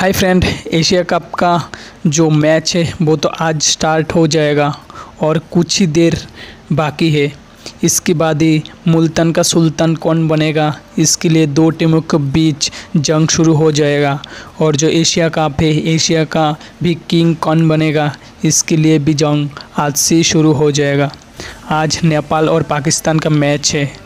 Hi friend, Asia cup का जो match है वो तो आज स्टार्ट हो जाएगा और कुछ ही देर बाकी है। इसके बाद ही मुल्तान का सुल्तान कौन बनेगा, इसके लिए दो टीमों के बीच जंग शुरू हो जाएगा। और जो एशिया कप है, एशिया का भी किंग कौन बनेगा, इसके लिए भी जंग आज से शुरू हो जाएगा। आज नेपाल और पाकिस्तान का मैच है।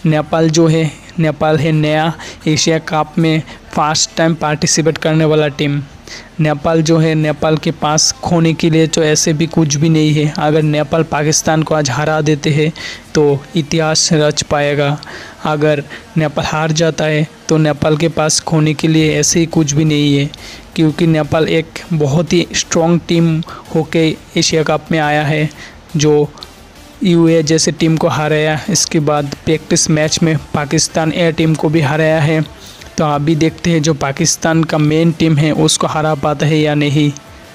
नेपाल है नया एशिया कप में फर्स्ट टाइम पार्टिसिपेट करने वाला टीम। नेपाल के पास खोने के लिए तो ऐसे भी कुछ भी नहीं है। अगर नेपाल पाकिस्तान को आज हरा देते हैं तो इतिहास रच पाएगा। अगर नेपाल हार जाता है तो नेपाल के पास खोने के लिए ऐसे ही कुछ भी नहीं है, क्योंकि नेपाल एक बहुत ही स्ट्रॉन्ग टीम होके एशिया कप में आया है, जो यूए जैसे टीम को हराया। इसके बाद प्रैक्टिस मैच में पाकिस्तान ए टीम को भी हराया है। तो अभी देखते हैं जो पाकिस्तान का मेन टीम है उसको हरा पाता है या नहीं।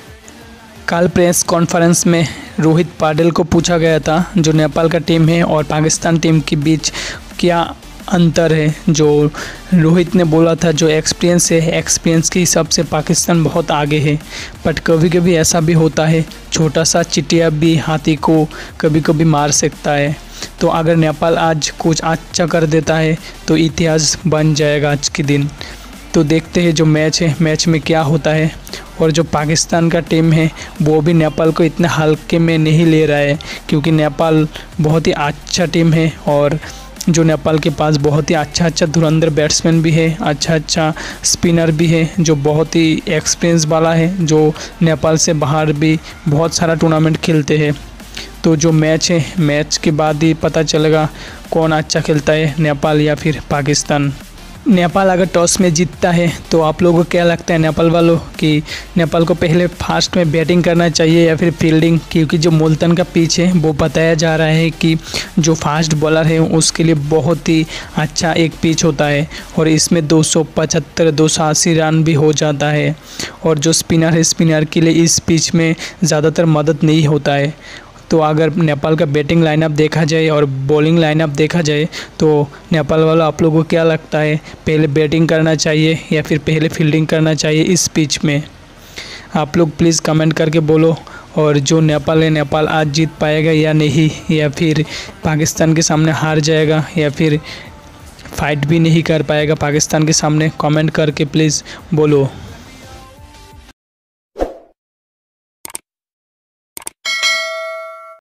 कल प्रेस कॉन्फ्रेंस में रोहित पाटिल को पूछा गया था जो नेपाल का टीम है और पाकिस्तान टीम के बीच क्या अंतर है। जो रोहित ने बोला था जो एक्सपीरियंस है, एक्सपीरियंस के हिसाब से पाकिस्तान बहुत आगे है। बट कभी कभी ऐसा भी होता है, छोटा सा चिटिया भी हाथी को कभी कभी मार सकता है। तो अगर नेपाल आज कुछ अच्छा कर देता है तो इतिहास बन जाएगा आज के दिन। तो देखते हैं जो मैच है, मैच में क्या होता है। और जो पाकिस्तान का टीम है वो भी नेपाल को इतने हल्के में नहीं ले रहा है, क्योंकि नेपाल बहुत ही अच्छा टीम है और जो नेपाल के पास बहुत ही अच्छा धुरंधर बैट्समैन भी है, अच्छा स्पिनर भी है, जो बहुत ही एक्सपीरियंस वाला है, जो नेपाल से बाहर भी बहुत सारा टूर्नामेंट खेलते हैं। तो जो मैच है, मैच के बाद ही पता चलेगा कौन अच्छा खेलता है, नेपाल या फिर पाकिस्तान। नेपाल अगर टॉस में जीतता है तो आप लोगों को क्या लगता है नेपाल वालों कि नेपाल को पहले फास्ट में बैटिंग करना चाहिए या फिर फील्डिंग? क्योंकि जो मुल्तान का पिच है वो बताया जा रहा है कि जो फास्ट बॉलर है उसके लिए बहुत ही अच्छा एक पिच होता है और इसमें 275-280 रन भी हो जाता है। और जो स्पिनर है, स्पिनर के लिए इस पिच में ज़्यादातर मदद नहीं होता है। तो अगर नेपाल का बैटिंग लाइनअप देखा जाए और बॉलिंग लाइनअप देखा जाए तो नेपाल वाला आप लोगों को क्या लगता है, पहले बैटिंग करना चाहिए या फिर पहले फील्डिंग करना चाहिए इस पिच में? आप लोग प्लीज़ कमेंट करके बोलो। और जो नेपाल है, नेपाल आज जीत पाएगा या नहीं, या फिर पाकिस्तान के सामने हार जाएगा, या फिर फाइट भी नहीं कर पाएगा पाकिस्तान के सामने? कमेंट करके प्लीज़ बोलो।